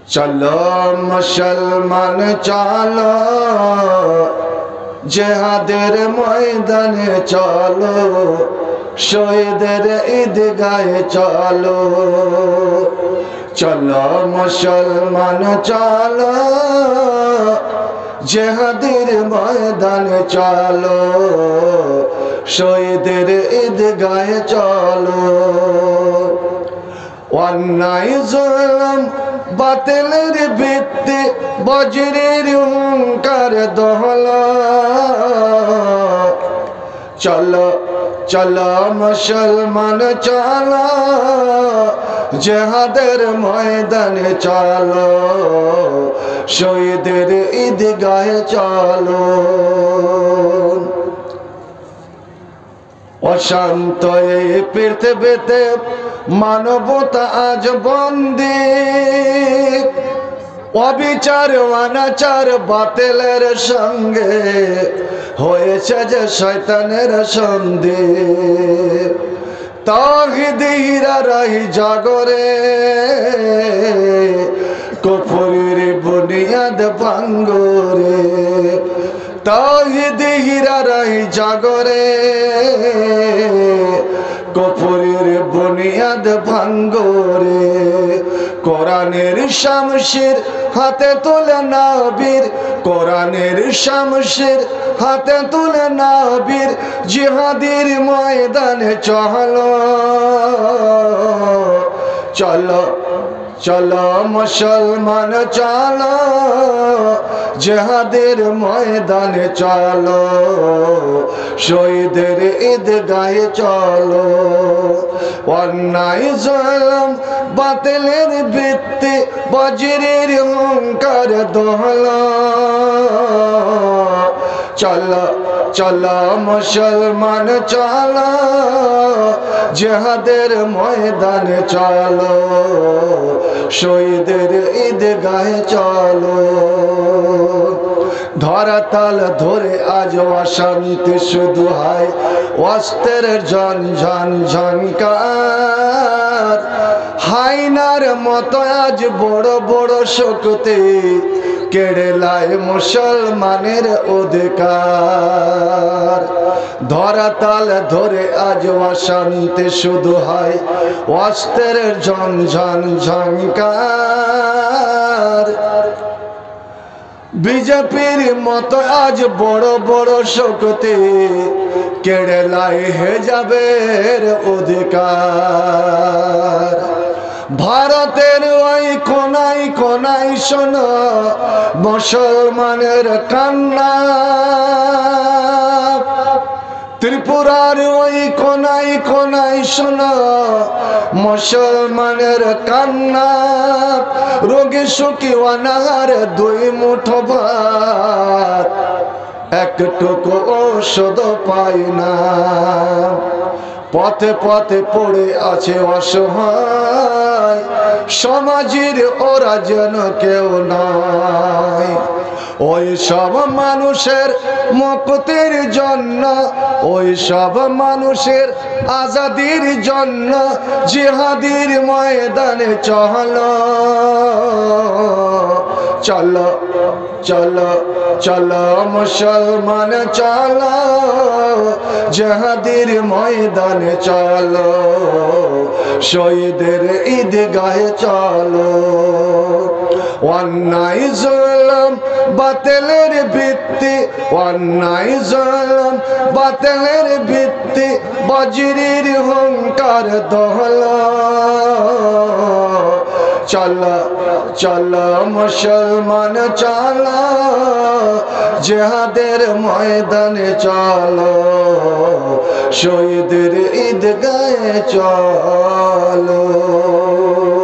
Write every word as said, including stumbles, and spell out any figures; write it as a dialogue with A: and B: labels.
A: चलो मुसलमान चलो जिहादेर मैदाने चलो शहीदेर ईदगाहे चलो चलो मुसलमान चलो जिहादेर मैदाने चलो शहीदेर ईदगाहे चलो अन्याय जुल्म बातिलेर भित्ति बज्रेर हुंकार दोहला चलो चलो मुसलमान चलो जिहादेर मैदाने चलो शहीदेर ईदगाहे चलो अशांत এই পৃথিবীতে মানবতা আজ বন্দী অবিচার অনাচার বাতিলের সঙ্গে হয়েছে যে শয়তানের সন্ধি তাওহীদীরা রাহি জাগরে কুফরের বুনিয়াদ ভাঙ্গরে তাওহীদীরা রাহি জাগরে কুফরের বুনিয়াদ ভাঙ্গরে কোরআনের শামশির হাতে তুলে নবীর কোরআনের শামশির হাতে তুলে নবীর জিহাদের ময়দানে চলো চলো चलो मुसलमान चलो जिहादेर मैदाने चलो शहीदेर ईदगाहे चलो अन्याय जुल्म बातिलेर भित्ति बज्रेर हुंकार दोहला चलो चलो मुसलमान चलो जिहादेर मैदाने चलो शहीदेर ईदगाहे चलो धरातल धरे आज अशांति शुधु हाय अस्त्रेर झन झन झनकार हायनार मतो आज बड़ बड़ शक्ति केड़े लाए मुसलमानेर अधिकार धरातल धरे आज अशांति शुधु हाय अस्त्रेर झन झन झनकार बीजेपीर मत आज बड़ बड़ शक्ति केड़े लाई हिजाबेर अधिकार भारतेर ओई कोनाय कोनाय शोनो मुसलमानेर कान्ना त्रिपुरार ओई कोनाय कोनाय शोनो मुसलमानेर कान्ना रोगी सुखी अनाहार दुई मुठो भात एकटुकु औषध पाई ना पथे पथे पड़े आछे असहाय समाजेर ओरा जेन केउ नाई ओई सब मानुषेर मुक्तिर जन्य ओई सब मानुषेर आजादीर जन्य जिहादेर मैदाने चलो चलो चलो चलो मुसलमान चलो जिहादेर मैदाने चलो शहीदेर ईदगाहे चलो अन्याय जुल्म बातिलेर भित्ति अन्याय जुल्म बातिलेर भित्ति बज्रेर हुंकार दोहला चलो चलो मुसलमान चलो जिहादेर मैदाने चलो शहीदेर ईदगाहे चलो।